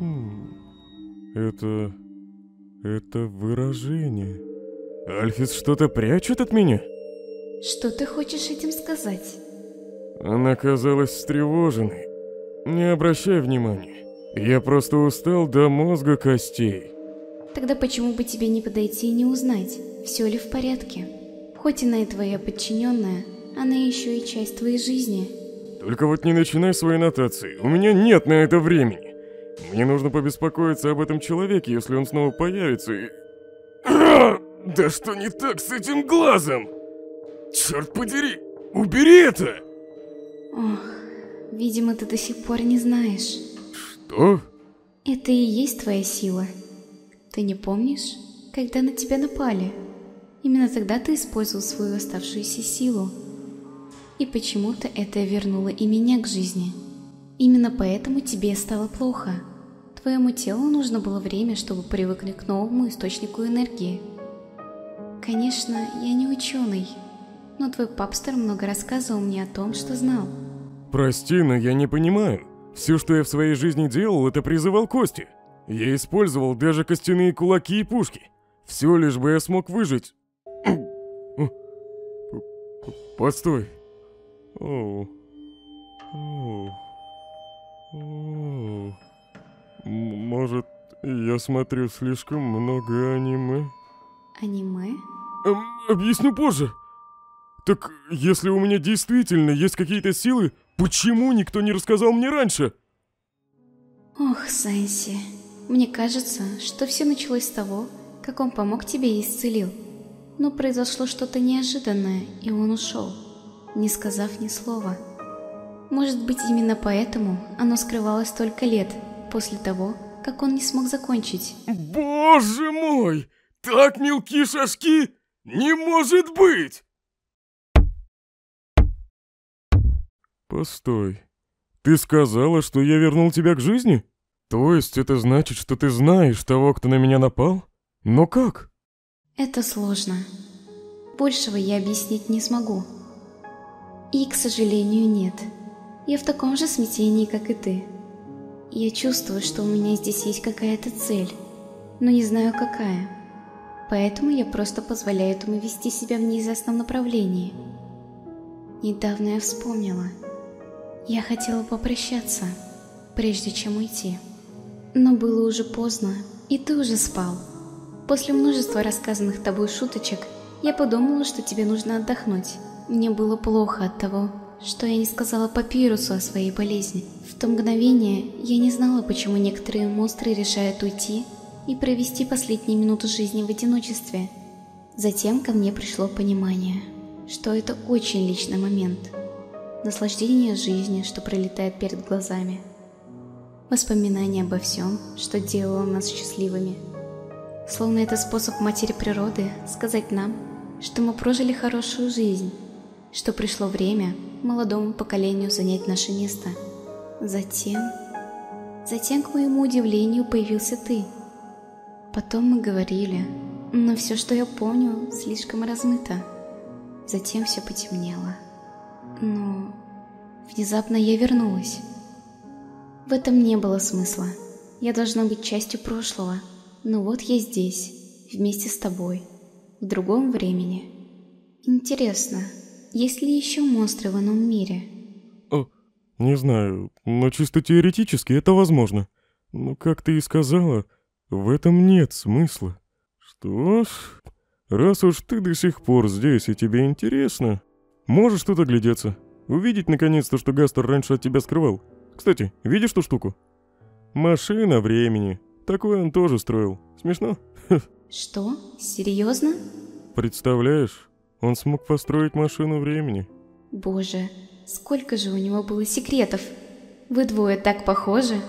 Это выражение. Альфис что-то прячет от меня? Что ты хочешь этим сказать? Она казалась встревоженной. Не обращай внимания. Я просто устал до мозга костей. Тогда почему бы тебе не подойти и не узнать, все ли в порядке? Хоть она и твоя подчиненная, она еще и часть твоей жизни. Только вот не начинай свои нотации. У меня нет на это времени. Мне нужно побеспокоиться об этом человеке, если он снова появится и... Да что не так с этим глазом? Черт подери! Убери это! Ох, видимо, ты до сих пор не знаешь. Что? Это и есть твоя сила. Ты не помнишь, когда на тебя напали? Именно тогда ты использовал свою оставшуюся силу. И почему-то это вернуло и меня к жизни. Именно поэтому тебе стало плохо. Твоему телу нужно было время, чтобы привыкнуть к новому источнику энергии. Конечно, я не ученый, но твой папстер много рассказывал мне о том, что знал. Прости, но я не понимаю. Все, что я в своей жизни делал, это призывал кости. Я использовал даже костяные кулаки и пушки. Все лишь бы я смог выжить. Постой. Может, я смотрю слишком много аниме? Аниме? Объясню позже. Так, если у меня действительно есть какие-то силы, почему никто не рассказал мне раньше? Ох, Сэнси, мне кажется, что все началось с того, как он помог тебе и исцелил. Но произошло что-то неожиданное, и он ушел, не сказав ни слова. Может быть, именно поэтому оно скрывалось столько лет после того, как он не смог закончить. Боже мой! Так мелкие шажки? Не может быть! Постой. Ты сказала, что я вернул тебя к жизни? То есть это значит, что ты знаешь того, кто на меня напал? Но как? Это сложно. Большего я объяснить не смогу. И, к сожалению, нет. Я в таком же смятении, как и ты. Я чувствую, что у меня здесь есть какая-то цель, но не знаю какая. Поэтому я просто позволяю этому вести себя в неизвестном направлении. Недавно я вспомнила. Я хотела попрощаться, прежде чем уйти. Но было уже поздно, и ты уже спал. После множества рассказанных тобой шуточек, я подумала, что тебе нужно отдохнуть. Мне было плохо от того, что я не сказала Папирусу о своей болезни. В то мгновение я не знала, почему некоторые монстры решают уйти и провести последние минуты жизни в одиночестве. Затем ко мне пришло понимание, что это очень личный момент. Наслаждение жизнью, что пролетает перед глазами. Воспоминания обо всем, что делало нас счастливыми. Словно это способ матери природы сказать нам, что мы прожили хорошую жизнь, что пришло время молодому поколению занять наше место. Затем, к моему удивлению, появился ты. Потом мы говорили, но все, что я помню, слишком размыто. Затем все потемнело. Но внезапно я вернулась. В этом не было смысла. Я должна быть частью прошлого. Но вот я здесь, вместе с тобой, в другом времени. Интересно, есть ли еще монстры в ином мире? Не знаю, но чисто теоретически это возможно. Но, как ты и сказала, в этом нет смысла. Что ж, раз уж ты до сих пор здесь и тебе интересно, можешь тут оглядеться. Увидеть наконец-то, что Гастер раньше от тебя скрывал. Кстати, видишь ту штуку? Машина времени. Такое он тоже строил. Смешно? Что? Серьезно? Представляешь, он смог построить машину времени. Боже, сколько же у него было секретов. Вы двое так похожи.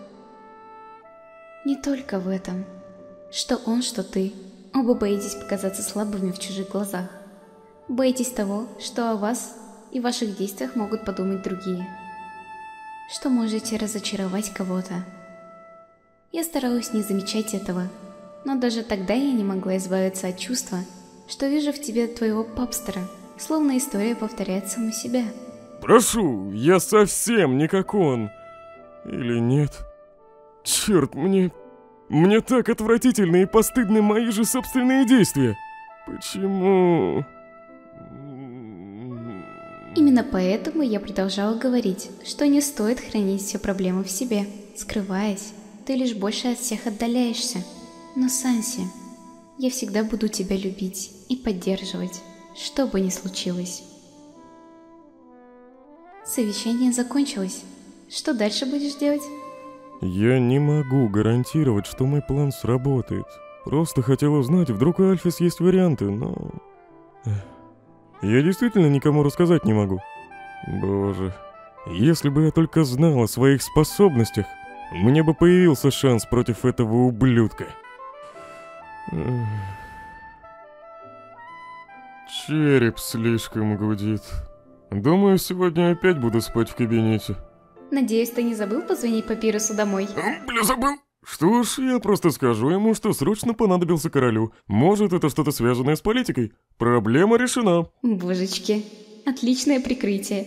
Не только в этом. Что он, что ты. Оба боитесь показаться слабыми в чужих глазах. Боитесь того, что о вас и ваших действиях могут подумать другие. Что можете разочаровать кого-то. Я старалась не замечать этого, но даже тогда я не могла избавиться от чувства, что вижу в тебе твоего папстера, словно история повторяет саму себя. Прошу, я совсем не как он. Или нет? Черт, мне так отвратительны и постыдны мои же собственные действия. Почему? Именно поэтому я продолжала говорить, что не стоит хранить все проблемы в себе, скрываясь. Ты лишь больше от всех отдаляешься. Но, Санси, я всегда буду тебя любить и поддерживать, что бы ни случилось. Совещание закончилось. Что дальше будешь делать? Я не могу гарантировать, что мой план сработает. Просто хотел узнать, вдруг у Альфис есть варианты, но... Я действительно никому рассказать не могу. Боже, если бы я только знал о своих способностях, мне бы появился шанс против этого ублюдка. Череп слишком гудит. Думаю, сегодня опять буду спать в кабинете. Надеюсь, ты не забыл позвонить Папирусу домой? Бля, забыл. Что ж, я просто скажу ему, что срочно понадобился королю. Может, это что-то связанное с политикой. Проблема решена. Божечки, отличное прикрытие.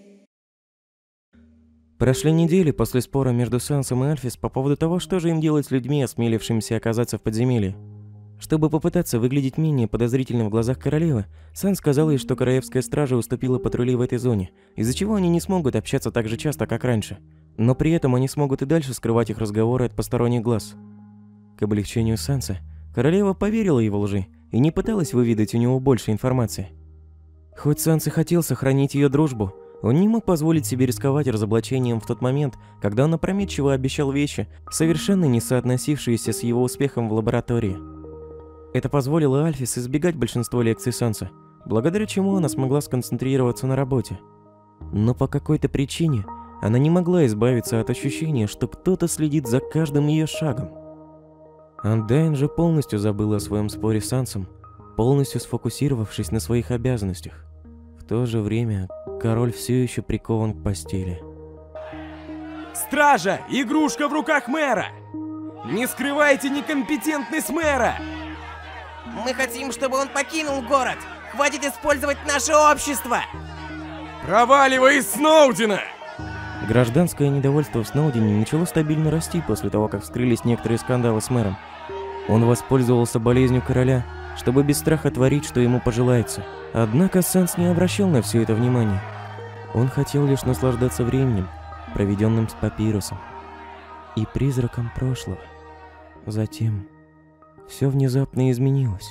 Прошли недели после спора между Сансом и Альфис по поводу того, что же им делать с людьми, осмелившимися оказаться в подземелье. Чтобы попытаться выглядеть менее подозрительным в глазах королевы, Санс сказал ей, что королевская стража уступила патрули в этой зоне, из-за чего они не смогут общаться так же часто, как раньше. Но при этом они смогут и дальше скрывать их разговоры от посторонних глаз. К облегчению Санса, королева поверила его лжи и не пыталась выведать у него больше информации. Хоть Санс и хотел сохранить ее дружбу, он не мог позволить себе рисковать разоблачением в тот момент, когда он опрометчиво обещал вещи, совершенно не соотносившиеся с его успехом в лаборатории. Это позволило Альфис избегать большинства лекций Санса, благодаря чему она смогла сконцентрироваться на работе. Но по какой-то причине она не могла избавиться от ощущения, что кто-то следит за каждым ее шагом. Андайн же полностью забыла о своем споре с Сансом, полностью сфокусировавшись на своих обязанностях. В то же время король все еще прикован к постели. Стража! Игрушка в руках мэра! Не скрывайте некомпетентность мэра! Мы хотим, чтобы он покинул город! Хватит использовать наше общество! Проваливай из Сноудена! Гражданское недовольство в Сноудене начало стабильно расти после того, как вскрылись некоторые скандалы с мэром. Он воспользовался болезнью короля, чтобы без страха творить, что ему пожелается. Однако Санс не обращал на все это внимания. Он хотел лишь наслаждаться временем, проведенным с Папирусом, и призраком прошлого. Затем все внезапно изменилось.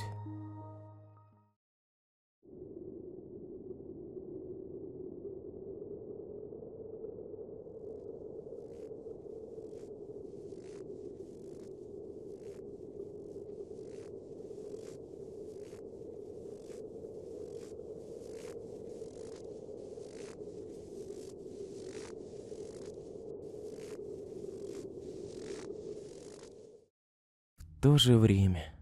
В то же время.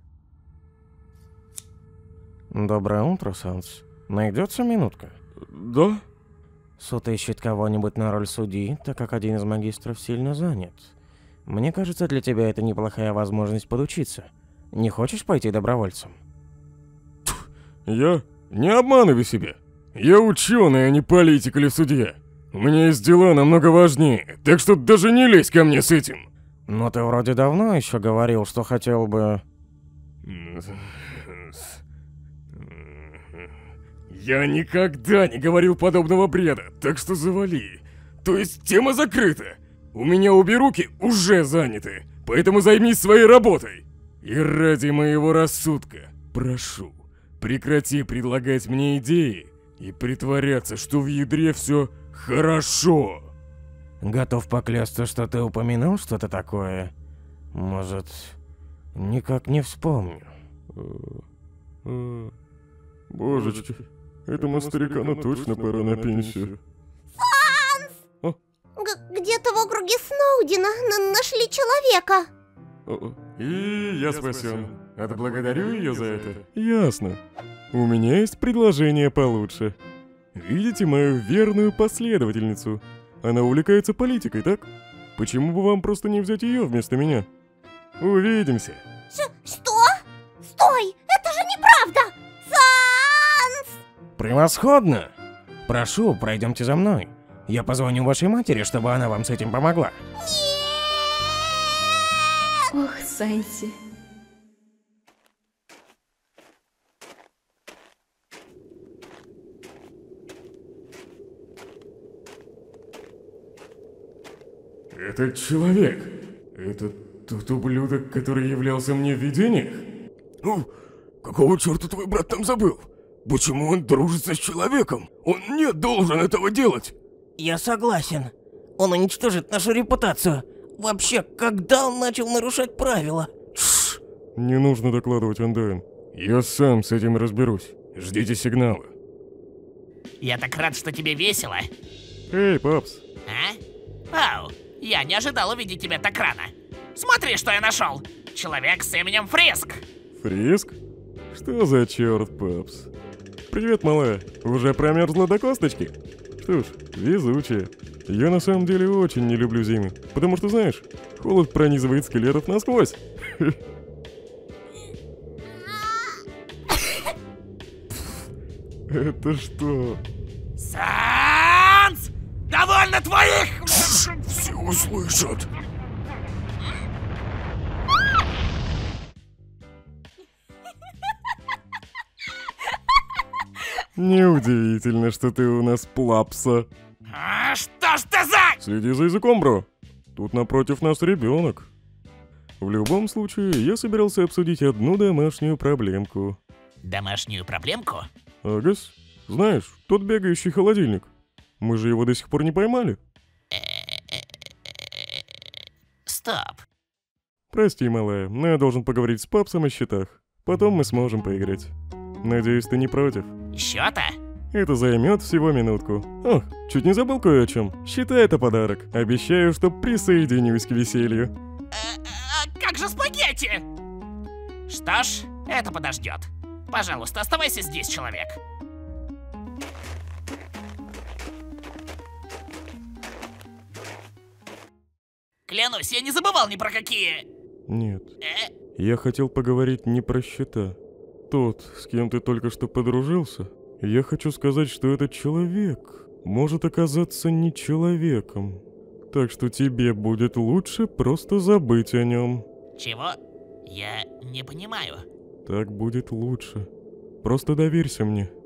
Доброе утро, Санс. Найдется минутка? Да? Суд ищет кого-нибудь на роль судьи, так как один из магистров сильно занят. Мне кажется, для тебя это неплохая возможность подучиться. Не хочешь пойти добровольцем? Я? Не обманывай себя. Я ученый, а не политик или судья. У меня есть дела намного важнее, так что даже не лезь ко мне с этим. Но ты вроде давно еще говорил, что хотел бы... Я никогда не говорил подобного бреда, так что завали. То есть тема закрыта. У меня обе руки уже заняты, поэтому займись своей работой. И ради моего рассудка, прошу, прекрати предлагать мне идеи и притворяться, что в ядре все хорошо. Готов поклясться, что ты упомянул что-то такое. Может, никак не вспомню. Божечки, этому старикану точно пора на пенсию. Санс! Где-то в округе Сноудена нашли человека. И я спасен. Отблагодарю ее за это. Ясно. У меня есть предложение получше. Видите мою верную последовательницу? Она увлекается политикой, так? Почему бы вам просто не взять ее вместо меня? Увидимся. Что? Стой! Это же неправда! Санс! Превосходно! Прошу, пройдемте за мной. Я позвоню вашей матери, чтобы она вам с этим помогла. Нет! Ох, Санси. Этот человек. Это тот ублюдок, который являлся мне в видениях? Ну, какого черта твой брат там забыл? Почему он дружится с человеком? Он не должен этого делать. Я согласен. Он уничтожит нашу репутацию. Вообще, когда он начал нарушать правила? Тш, не нужно докладывать, Андайн. Я сам с этим разберусь. Ждите сигнала. Я так рад, что тебе весело. Эй, папс. А? Ау, я не ожидал увидеть тебя так рано. Смотри, что я нашел. Человек с именем Фриск. Фриск? Что за черт, папс? Привет, малая. Уже промерзла до косточки? Что ж, везучая. Я на самом деле очень не люблю зимы. Потому что, знаешь, холод пронизывает скелетов насквозь. Это что? Санс! Довольно твоих! Все услышат. Неудивительно, что ты у нас плапса. Что ж ты за... Следи за языком, бро. Тут напротив нас ребенок. В любом случае, я собирался обсудить одну домашнюю проблемку. Домашнюю проблемку? Агас, знаешь, тот бегающий холодильник. Мы же его до сих пор не поймали. Стоп. Прости, малая, но я должен поговорить с папсом о счетах. Потом мы сможем поиграть. Надеюсь, ты не против? Счета? Это займет всего минутку. Ох, чуть не забыл кое о чем. Считай это подарок. Обещаю, что присоединюсь к веселью. Как же спагетти? Что ж, это подождет. Пожалуйста, оставайся здесь, человек. Клянусь, я не забывал ни про какие... Нет. Я хотел поговорить не про счета. Тот, с кем ты только что подружился, я хочу сказать, что этот человек может оказаться не человеком. Так что тебе будет лучше просто забыть о нем. Чего? Я не понимаю. Так будет лучше. Просто доверься мне.